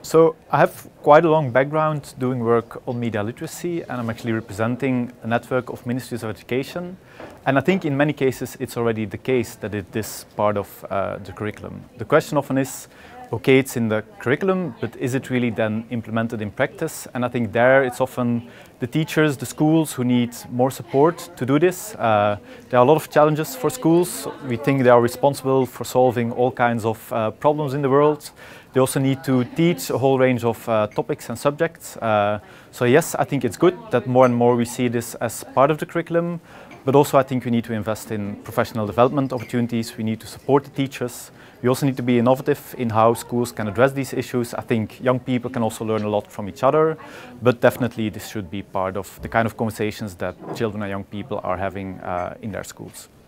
So I have quite a long background doing work on media literacy, and I'm actually representing a network of ministries of education. And I think in many cases it's already the case that it is part of the curriculum. The question often is, okay, it's in the curriculum, but is it really then implemented in practice? And I think there it's often the teachers, the schools who need more support to do this. There are a lot of challenges for schools. We think they are responsible for solving all kinds of problems in the world. They also need to teach a whole range of topics and subjects. So yes, I think it's good that more and more we see this as part of the curriculum, but also I think we need to invest in professional development opportunities. We need to support the teachers. We also need to be innovative in how schools can address these issues. I think young people can also learn a lot from each other, but definitely this should be part of the kind of conversations that children and young people are having in their schools.